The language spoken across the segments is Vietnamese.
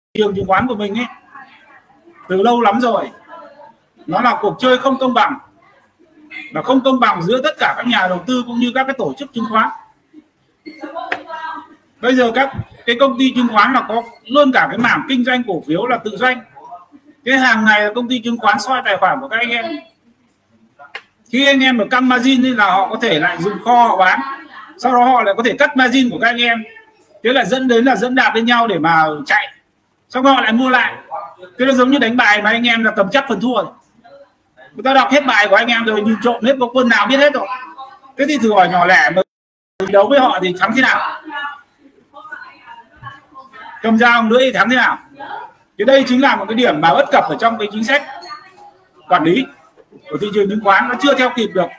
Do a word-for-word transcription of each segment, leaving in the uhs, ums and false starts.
trường chứng khoán của mình ấy từ lâu lắm rồi, nó là cuộc chơi không công bằng, và không công bằng giữa tất cả các nhà đầu tư cũng như các cái tổ chức chứng khoán. Bây giờ các cái công ty chứng khoán là có luôn cả cái mảng kinh doanh cổ phiếu là tự doanh. Cái hàng này là công ty chứng khoán soi tài khoản của các anh em. Khi anh em được căng margin thì là họ có thể lại dùng kho họ bán, sau đó họ lại có thể cắt margin của các anh em, thế là dẫn đến là dẫn đạp lên nhau để mà chạy, xong họ lại mua lại. Thế nó giống như đánh bài mà anh em là cầm chắc phần thua, người ta đọc hết bài của anh em rồi, nhìn trộm hết, có quân nào biết hết rồi. Thế thì thử hỏi nhỏ lẻ mà đấu với họ thì thắng thế nào, cầm dao nữa thì thắng thế nào. Thì đây chính là một cái điểm mà bất cập ở trong cái chính sách quản lý của thị trường chứng khoán, nó chưa theo kịp được.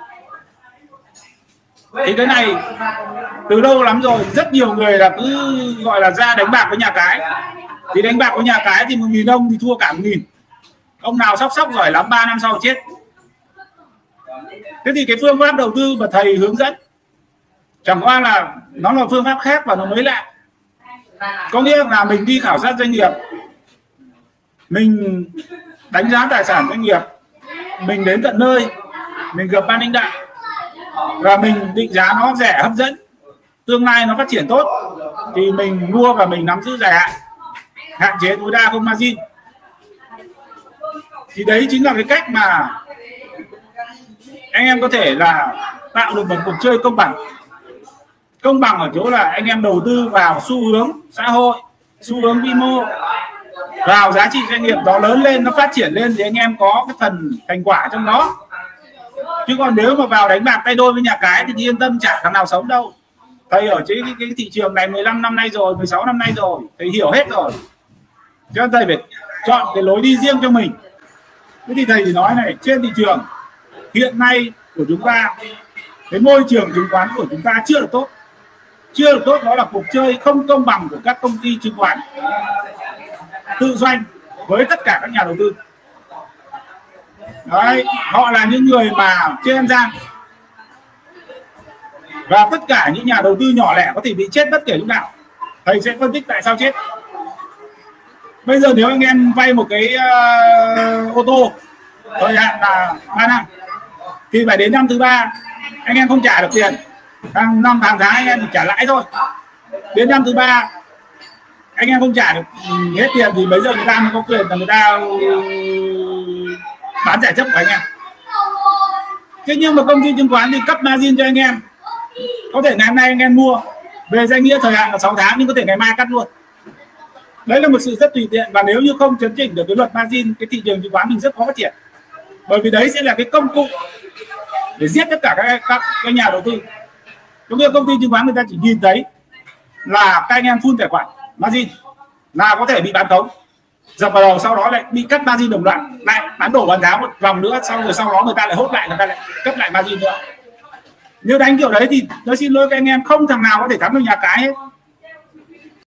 Thì cái này từ lâu lắm rồi, rất nhiều người là cứ gọi là ra đánh bạc với nhà cái. Thì đánh bạc với nhà cái thì một nghìn ông thì thua cả một nghìn. Ông nào sóc sóc giỏi lắm ba năm sau chết. Thế thì cái phương pháp đầu tư mà thầy hướng dẫn chẳng qua là nó là phương pháp khác và nó mới lạ. Có nghĩa là mình đi khảo sát doanh nghiệp, mình đánh giá tài sản doanh nghiệp, mình đến tận nơi, mình gặp ban lãnh đạo và mình định giá nó rẻ hấp dẫn, tương lai nó phát triển tốt thì mình mua và mình nắm giữ dài hạn, hạn chế tối đa không margin. Thì đấy chính là cái cách mà anh em có thể là tạo được một cuộc chơi công bằng. Công bằng ở chỗ là anh em đầu tư vào xu hướng xã hội, xu hướng vĩ mô, vào giá trị doanh nghiệp đó lớn lên, nó phát triển lên thì anh em có cái phần thành quả trong đó. Chứ còn nếu mà vào đánh bạc tay đôi với nhà cái thì yên tâm chả thằng nào sống đâu. Thầy ở trên cái, cái thị trường này mười lăm năm nay rồi, mười sáu năm nay rồi, thầy hiểu hết rồi. Cho nên thầy phải chọn cái lối đi riêng cho mình. Thế thì thầy thì nói này, trên thị trường hiện nay của chúng ta, cái môi trường chứng khoán của chúng ta chưa được tốt. Chưa được tốt, đó là cuộc chơi không công bằng của các công ty chứng khoán tự doanh với tất cả các nhà đầu tư. Đấy, họ là những người mà chơi ăn gian, và tất cả những nhà đầu tư nhỏ lẻ có thể bị chết bất kể lúc nào. Thầy sẽ phân tích tại sao chết. Bây giờ nếu anh em vay một cái uh, ô tô thời hạn là ba năm thì phải đến năm thứ ba anh em không trả được tiền, hàng năm hàng tháng anh em chỉ trả lãi thôi. Đến năm thứ ba anh em không trả được hết tiền thì bây giờ người ta mới có quyền là người ta bán giải chấp của anh em. Thế nhưng mà công ty chứng khoán thì cấp margin cho anh em, có thể ngày hôm nay anh em mua về danh nghĩa thời hạn là sáu tháng nhưng có thể ngày mai cắt luôn. Đấy là một sự rất tùy tiện, và nếu như không chấn chỉnh được cái luật margin, cái thị trường chứng khoán mình rất khó phát triển. Bởi vì đấy sẽ là cái công cụ để giết tất cả các, các, các nhà đầu tư. Giống như công ty chứng khoán người ta chỉ nhìn thấy là các anh em full tài khoản margin là có thể bị bán khống, dập vào đầu, sau đó lại bị cắt margin đồng loạt, lại bán đổ bán tháo một vòng nữa, xong rồi sau đó người ta lại hốt lại, người ta lại cắt lại margin nữa. Nếu đánh kiểu đấy thì tôi xin lỗi các anh em, không thằng nào có thể thắng được nhà cái hết.